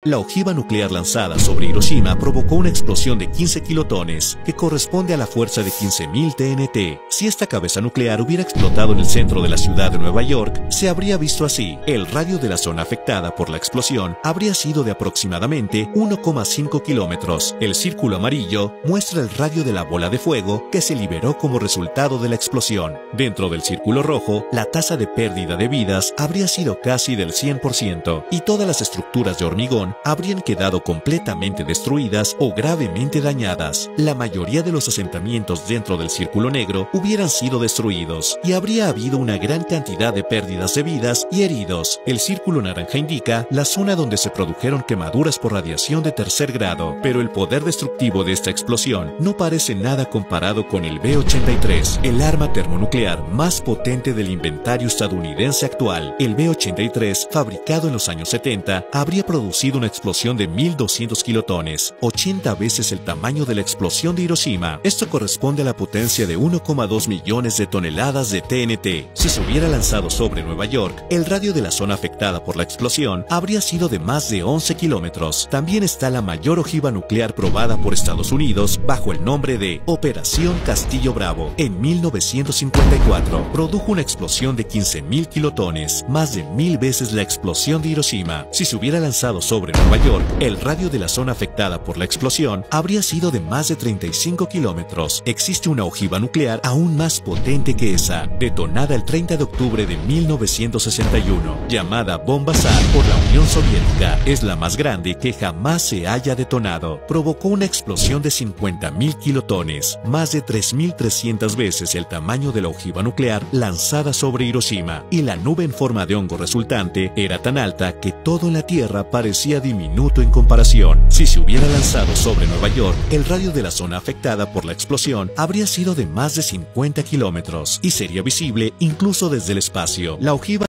La ojiva nuclear lanzada sobre Hiroshima provocó una explosión de 15 kilotones, que corresponde a la fuerza de 15.000 TNT. Si esta cabeza nuclear hubiera explotado en el centro de la ciudad de Nueva York, se habría visto así. El radio de la zona afectada por la explosión habría sido de aproximadamente 1,5 kilómetros. El círculo amarillo muestra el radio de la bola de fuego que se liberó como resultado de la explosión. Dentro del círculo rojo, la tasa de pérdida de vidas habría sido casi del 100%, y todas las estructuras de hormigón habrían quedado completamente destruidas o gravemente dañadas. La mayoría de los asentamientos dentro del círculo negro hubieran sido destruidos y habría habido una gran cantidad de pérdidas de vidas y heridos. El círculo naranja indica la zona donde se produjeron quemaduras por radiación de tercer grado, pero el poder destructivo de esta explosión no parece nada comparado con el B-83, el arma termonuclear más potente del inventario estadounidense actual. El B-83, fabricado en los años 70, habría producido una explosión de 1.200 kilotones, 80 veces el tamaño de la explosión de Hiroshima. Esto corresponde a la potencia de 1,2 millones de toneladas de TNT. Si se hubiera lanzado sobre Nueva York, el radio de la zona afectada por la explosión habría sido de más de 11 kilómetros. También está la mayor ojiva nuclear probada por Estados Unidos bajo el nombre de Operación Castillo Bravo. En 1954, produjo una explosión de 15.000 kilotones, más de 1.000 veces la explosión de Hiroshima. Si se hubiera lanzado sobre Nueva York, el radio de la zona afectada por la explosión habría sido de más de 35 kilómetros. Existe una ojiva nuclear aún más potente que esa, detonada el 30 de octubre de 1961, llamada Bomba Tsar por la Unión Soviética. Es la más grande que jamás se haya detonado. Provocó una explosión de 50.000 kilotones, más de 3.300 veces el tamaño de la ojiva nuclear lanzada sobre Hiroshima, y la nube en forma de hongo resultante era tan alta que todo en la Tierra parecía diminuto en comparación. Si se hubiera lanzado sobre Nueva York, el radio de la zona afectada por la explosión habría sido de más de 50 kilómetros y sería visible incluso desde el espacio. La ojiva